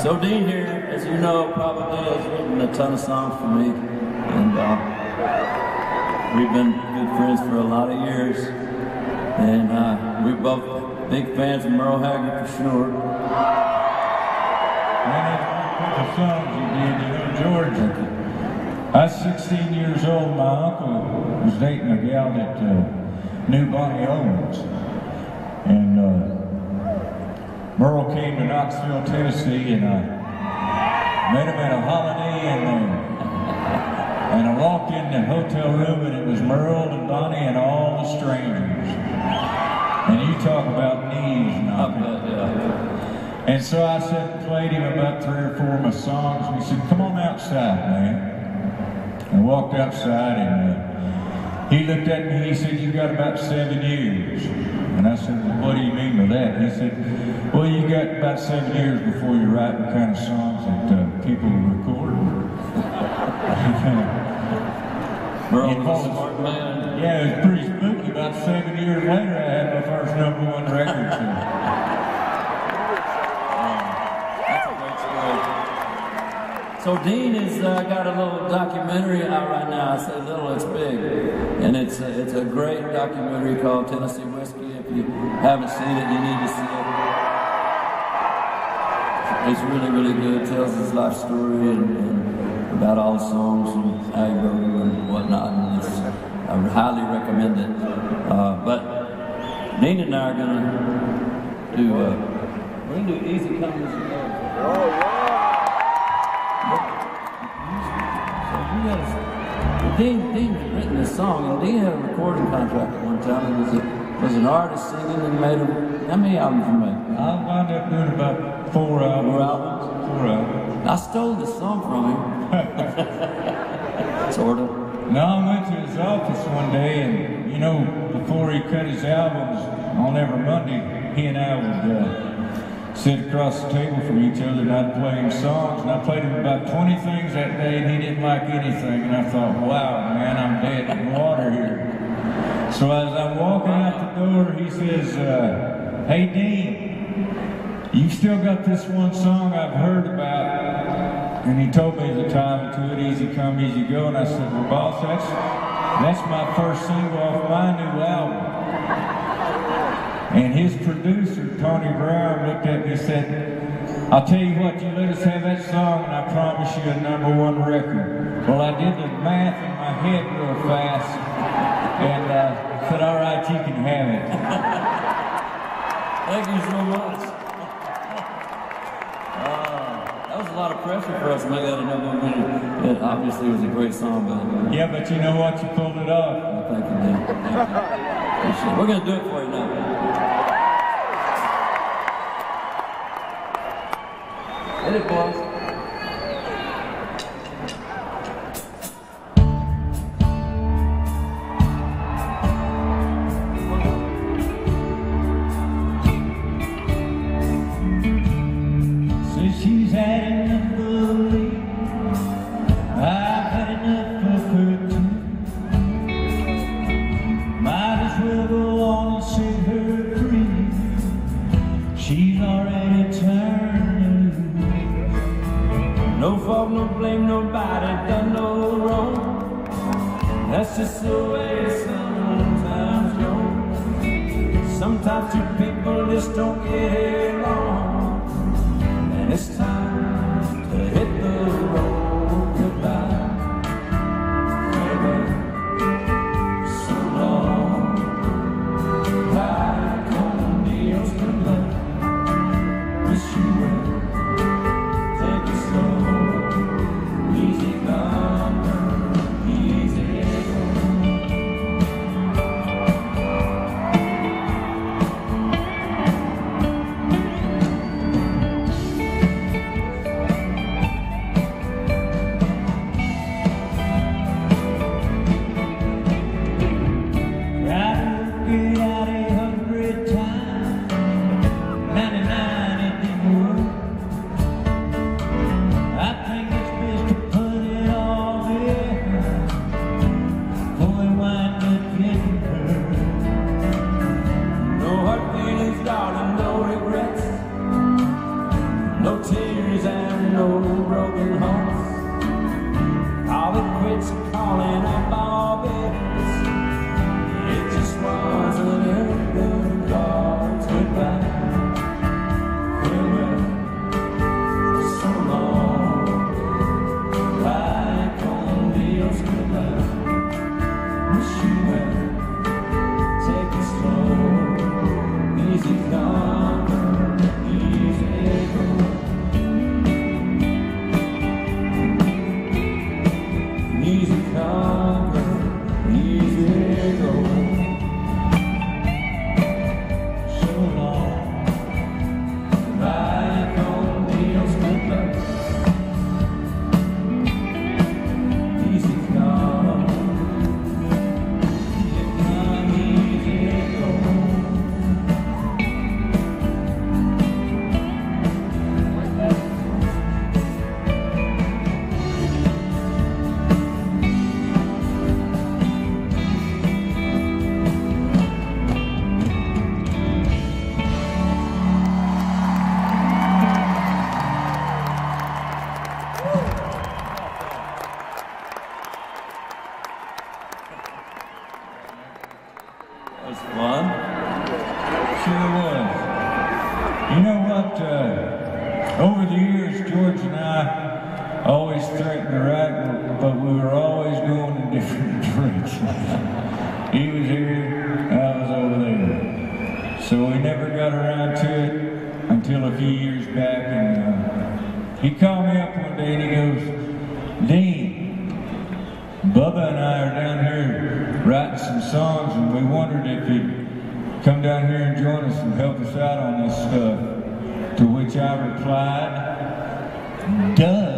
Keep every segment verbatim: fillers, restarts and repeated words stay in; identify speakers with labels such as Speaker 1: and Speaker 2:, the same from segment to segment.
Speaker 1: So Dean here, as you know, probably has written a ton of songs for me, and uh, we've been good friends for a lot of years, and uh, we're both big fans of Merle Haggard for sure.
Speaker 2: And that's one of the songs you did, you know, George. I was sixteen years old. My uncle was dating a gal that uh, knew Bonnie Owens, and uh, Merle came to Knoxville, Tennessee, and I met him at a Holiday Inn there. And I walked in the hotel room, and it was Merle and Bonnie and all the strangers. And you talk about knees knocking.
Speaker 1: Yeah.
Speaker 2: And so I sat and played him about three or four of my songs, and he said, "Come on outside, man." I walked outside, and uh, he looked at me, he said, "You got about seven years. And I said, "Well, what do you mean by that?" He said, "Well, you got about seven years before you write the kind of songs that uh, people record."
Speaker 1: Merle was a smart man.
Speaker 2: Yeah, it was pretty spooky. About seven years later, I had my first number one record. So.
Speaker 1: That's a great story. So Dean has uh, got a little documentary out right now. I say little, it's big. And it's a, it's a great documentary called Tennessee Whiskey. If you haven't seen it, you need to see it. It's really, really good. It tells his life story and, and about all the songs and how he wrote them and whatnot. And it's, I would highly recommend it. Uh, but Dean and I are going to do, uh, we're going to do Easy Come, Easy Go.
Speaker 3: Oh, yeah.
Speaker 1: Dean, Dean had written this song, and Dean had a recording contract at one time. He was, a, was an artist singing and made a, how many albums you made?
Speaker 2: I wound up doing about four albums.
Speaker 1: Four albums?
Speaker 2: Four albums.
Speaker 1: I stole this song from him. Sort of.
Speaker 2: No, I went to his office one day, and you know, before he cut his albums, on every Monday, he and I would uh, sit across the table from each other, and I'd play him songs, and I played him about twenty things that day, and he didn't like anything, and I thought, wow, man, I'm dead in the water here. So as I'm walking out the door, he says, uh, "Hey, Dean, you still got this one song I've heard about." And he told me the title to it, "Easy Come, Easy Go." And I said, "Well, boss, that's, that's my first single off my new album." And his producer, Tony Brown, looked at me and said, "I'll tell you what, you let us have that song and I promise you a number one record." Well, I did the math in my head real fast and uh, said, "All right, you can have it."
Speaker 1: Thank you so much. That was a lot of pressure for us to make that a number one winner. It obviously was a great song, but...
Speaker 2: Yeah, but you know what? You pulled it off.
Speaker 1: Well, thank you, Dean. Thank you. We're going to do it for you now. Hit it, boys.
Speaker 2: She's had enough of me, I've had enough of her too. Might as well go on and set her free. She's already turned loose. No fault, no blame, nobody done no wrong. That's just the way it sometimes goes. Sometimes two people just don't get along. It's time to hit the road goodbye. Farewell, so long. Like on Neil's good luck. Wish you well. Take it slow. Easy come, easy go.
Speaker 1: calling up all babies. It just wasn't any good cards goodbye. Farewell, so long. Like on Dios goodbye. Wish you well. Take it slow. Easy come, easy go. Easy come, easy go. So long, like on Dios goodbye. Easy come, easy come, easy go. That was fun.
Speaker 2: Sure was. You know what? Uh, over the years, George and I always threatened to write, but we were always going in different directions. He was here, I was over there. So we never got around to it until a few years back, and uh, he called me up one day and he goes, "Dean, Bubba and I are down here writing some songs, and we wondered if you'd come down here and join us and help us out on this stuff." To which I replied, "Duh."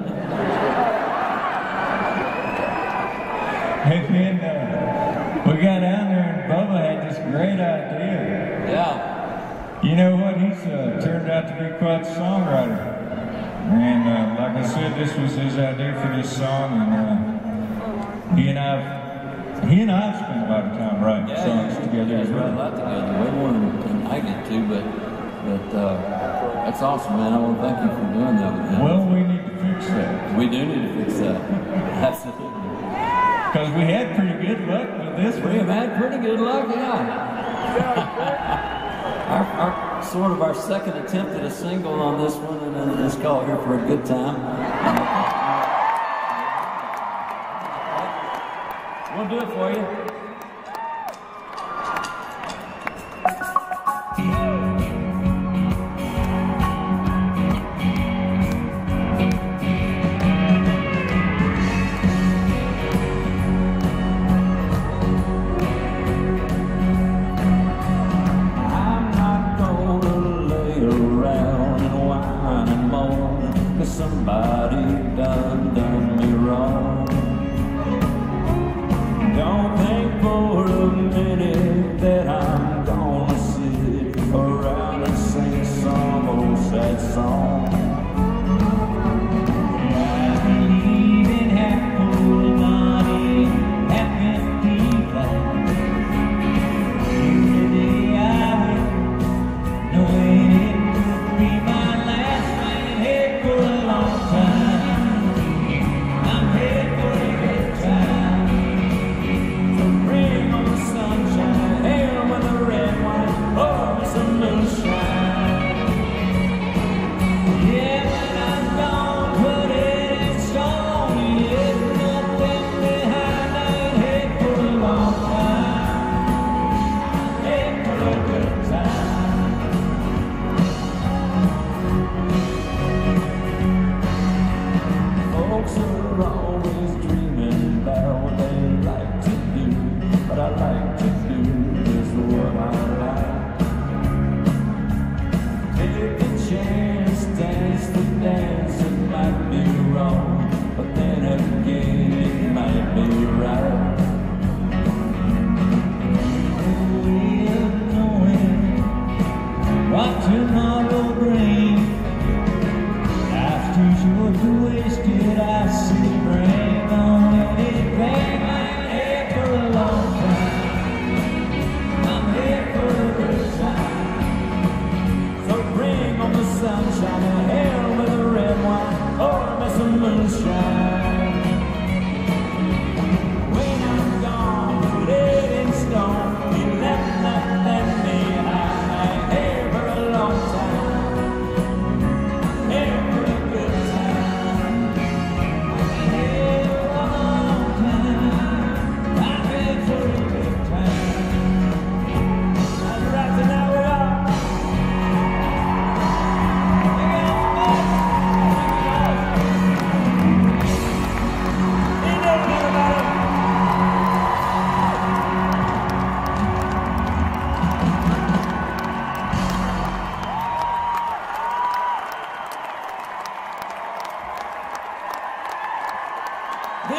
Speaker 2: And then uh, we got down there and Bubba had this great idea.
Speaker 1: Yeah.
Speaker 2: You know what? He's uh, turned out to be quite a songwriter. And uh, like I said, this was his idea for this song, and uh, he and I, he and I spent a lot of time writing
Speaker 1: Yeah,
Speaker 2: songs
Speaker 1: yeah,
Speaker 2: together
Speaker 1: yeah,
Speaker 2: as
Speaker 1: we
Speaker 2: well.
Speaker 1: write a lot together, way more than, than I get to, but but uh, that's awesome, man. I want to thank you for doing that with him.
Speaker 2: Well, we need to fix that.
Speaker 1: We do need to fix that. Absolutely.
Speaker 2: Because we had pretty good luck with this
Speaker 1: We
Speaker 2: one.
Speaker 1: have had pretty good luck, yeah. our, our sort of our second attempt at a single on this one, and then it's called Here for a Good Time. We'll do it for you. I'm not gonna lay around and whine and moan, 'cause somebody done done me wrong. Don't think for a minute that I'm gonna sit around and sing some old sad song. I believe in half full body, half empty glass. Every day I wake, knowing it could be my last. I'm headed for a long time. I'm headed for a good time. Bring on the sunshine, hail with the red wine, oh, it's a moonshine. Yeah, when I'm gone, put it in stone. Yeah, nothing behind, I ain't head for a long time. Head for a good time. Folks are always dreaming about what they like to do, but I like to do is what I like. Take a chance, dance the dance, it might be wrong, but then again it might be right. We are knowing what tomorrow brings. Life's too short to waste it, I see. Bring on anything, I'm here for a long time. I'm here for a good time. So bring on the sunshine and hell with the red wine, or miss some moonshine.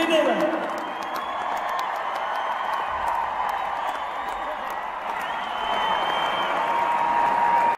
Speaker 3: Dillon.